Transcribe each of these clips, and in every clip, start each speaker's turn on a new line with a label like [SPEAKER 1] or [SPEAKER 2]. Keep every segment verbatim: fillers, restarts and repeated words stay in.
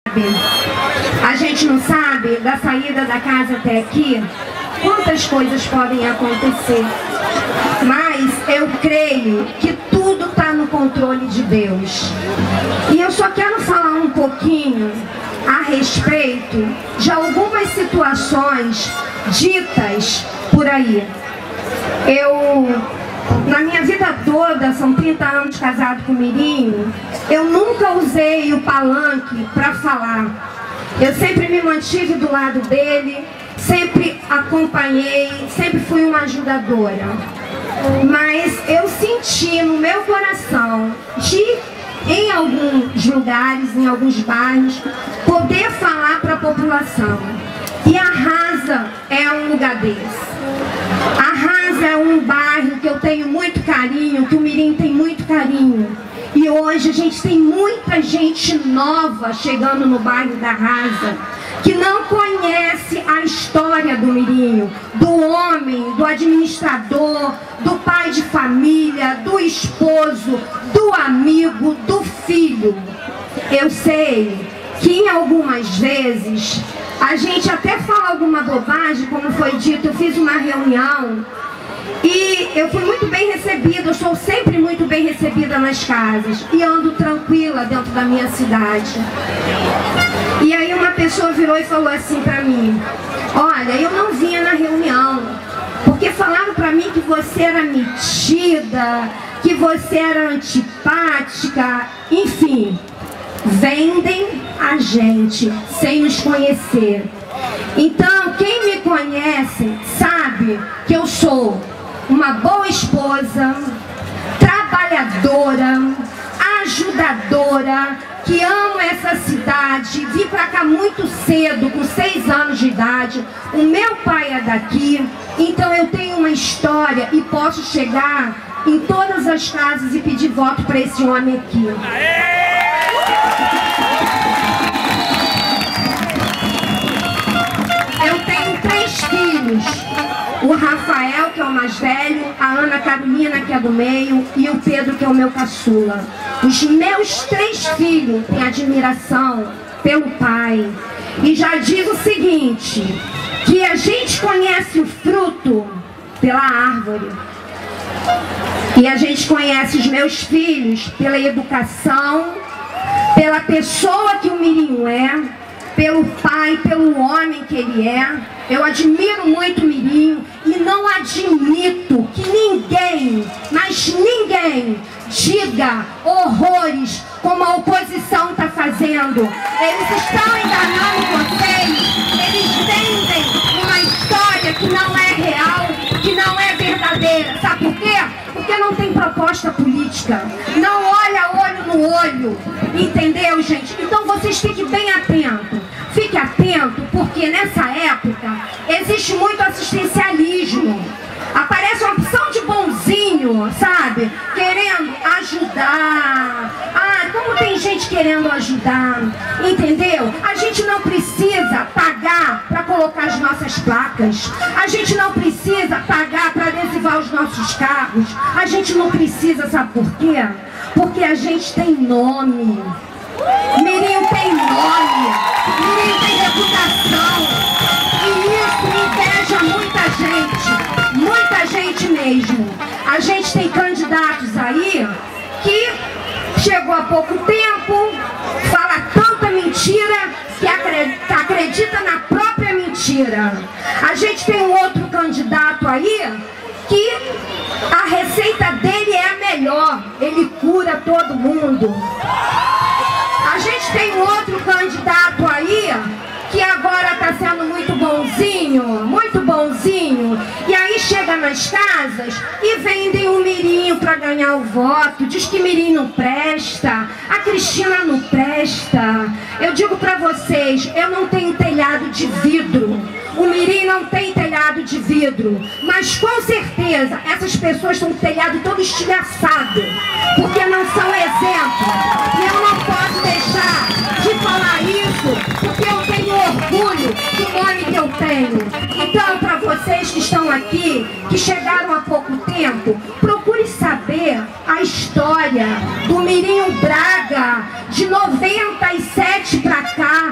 [SPEAKER 1] A gente não sabe da saída da casa até aqui quantas coisas podem acontecer, mas eu creio que tudo está no controle de Deus. E eu só quero falar um pouquinho a respeito de algumas situações ditas por aí. Eu, na minha vida toda, são trinta anos casado com o Mirinho, eu nunca usei o palanque para falar. Eu sempre me mantive do lado dele, sempre acompanhei, sempre fui uma ajudadora. Mas eu senti no meu coração de, em alguns lugares, em alguns bairros, poder falar para a população. E a Rasa é um lugar desse. A Rasa é um bairro que eu tenho muito carinho, que o Mirinho tem muito carinho. E hoje a gente tem muita gente nova chegando no bairro da Rasa, que não conhece a história do Mirinho, do homem, do administrador, do pai de família, do esposo, do amigo, do filho. Eu sei que em algumas vezes a gente até fala alguma bobagem, como foi dito. Eu fiz uma reunião e eu fui muito bem recebida, eu sou sempre muito bem recebida nas casas e ando tranquila dentro da minha cidade. E aí uma pessoa virou e falou assim pra mim: olha, eu não vinha na reunião, porque falaram pra mim que você era metida, que você era antipática, enfim, vendem a gente sem nos conhecer. Então, quem me conhece sabe que eu sou uma boa esposa, trabalhadora, ajudadora, que amo essa cidade. Vim pra cá muito cedo, com seis anos de idade. O meu pai é daqui, então eu tenho uma história e posso chegar em todas as casas e pedir voto para esse homem aqui. Eu tenho três filhos. O Rafael, que é o mais velho, a Ana Carolina, que é do meio, e o Pedro, que é o meu caçula. Os meus três filhos têm admiração pelo pai. E já digo o seguinte, que a gente conhece o fruto pela árvore. E a gente conhece os meus filhos pela educação, pela pessoa que o Mirinho é, pelo pai, pelo homem que ele é. Eu admiro muito o Mirinho e não admito que ninguém, mas ninguém, diga horrores como a oposição está fazendo. Eles estão enganando vocês, eles vendem uma história que não é real, que não é verdadeira. Sabe por quê? Porque não tem proposta política, não olha olho no olho, entendeu, gente? Então vocês fiquem bem atentos. Fique atento, porque nessa época existe muito assistencialismo. Aparece uma opção de bonzinho, sabe? Querendo ajudar. Ah, como tem gente querendo ajudar, entendeu? A gente não precisa pagar para colocar as nossas placas. A gente não precisa pagar para adesivar os nossos carros. A gente não precisa, sabe por quê? Porque a gente tem nome. Mirinho tem nome, Mirinho tem reputação, e isso inveja muita gente, muita gente mesmo. A gente tem candidatos aí que chegou há pouco tempo, fala tanta mentira que acredita, acredita na própria mentira. A gente tem um outro candidato aí que a receita dele é a melhor, ele cura todo mundo. A gente tem um outro candidato aí que agora está sendo muito bonzinho, muito bonzinho, e aí chega nas casas e vendem o Mirinho para ganhar o voto, diz que Mirinho não presta, a Cristina não presta. Eu digo para vocês, eu não tenho telhado de vidro, o Mirinho não tem telhado de vidro, mas com certeza essas pessoas estão com o telhado todo estilhaçado, porque não são exemplo. E eu não posso deixar de falar isso, porque eu tenho orgulho do nome que eu tenho. Então, para vocês que estão aqui, que chegaram há pouco tempo, procure saber a história do Mirinho Braga, de noventa e sete para cá.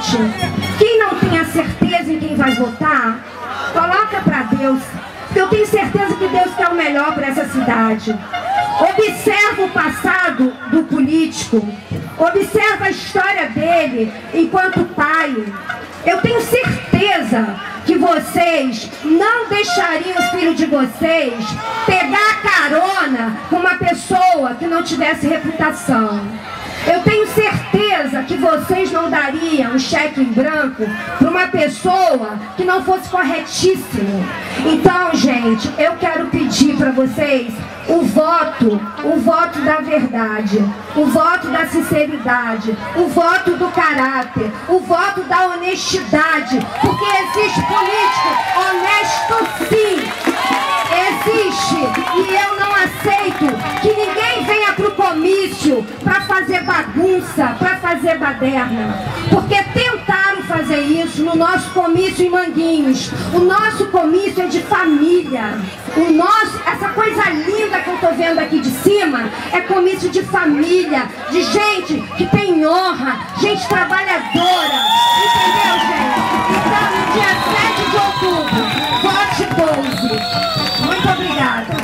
[SPEAKER 1] Gente, quem não tem a certeza em quem vai votar, coloca para Deus. Porque eu tenho certeza que Deus quer o melhor para essa cidade. Observa o passado do político. Observa a história dele enquanto pai. Eu tenho certeza que vocês não deixariam o filho de vocês pegar carona com uma pessoa que não tivesse reputação. Eu tenho certeza que vocês não dariam um cheque em branco para uma pessoa que não fosse corretíssimo. Então, gente, eu quero pedir para vocês o voto, o voto da verdade, o voto da sinceridade, o voto do caráter, o voto da honestidade, porque existe político honesto sim, existe, e eu não aceito que ninguém venha pro comício para fazer bagunça, para fazer baderna, porque tentaram fazer isso no nosso comício em Manguinhos. O nosso comício é de família, o nosso, essa coisa linda que eu tô vendo aqui de cima é comício de família, de gente que tem honra, gente trabalhadora, entendeu, gente? Então, no dia sete de outubro, vote doze. Muito obrigada.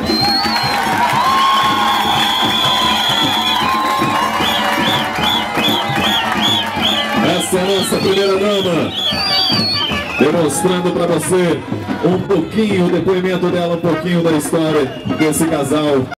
[SPEAKER 2] Essa é a nossa primeira dama, demonstrando para você um pouquinho, o depoimento dela, um pouquinho da história desse casal.